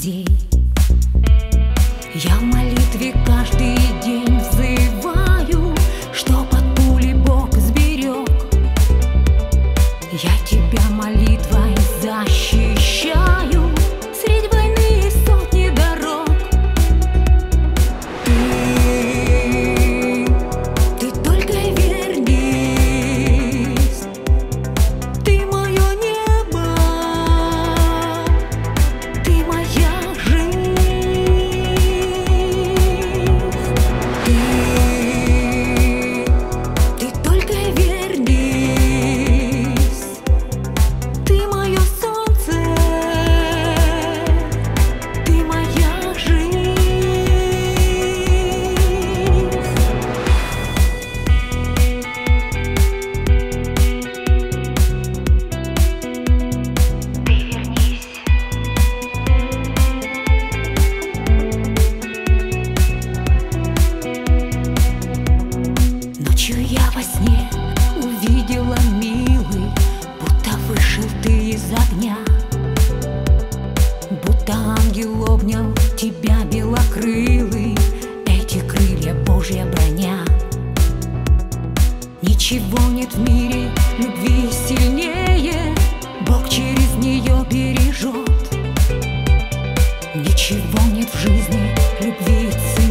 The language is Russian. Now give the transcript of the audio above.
друзей. Я в молитве каждый день взываю, чтоб от пули Бог сберег. Я тебя молитвой защищаю средь войны и сотни дорог. Ты только вернись, ты мое небо, ты моя жизнь. Ты только вернись, ты мое солнце, ты моя жизнь. Ты вернись. Ночью я во сне увидела, милый, будто вышел ты из огня, будто ангел обнял тебя белокрылый. Эти крылья — Божья броня. Ничего нет в мире любви сильнее, Бог через нее бережет. Ничего нет в жизни любви ценнее.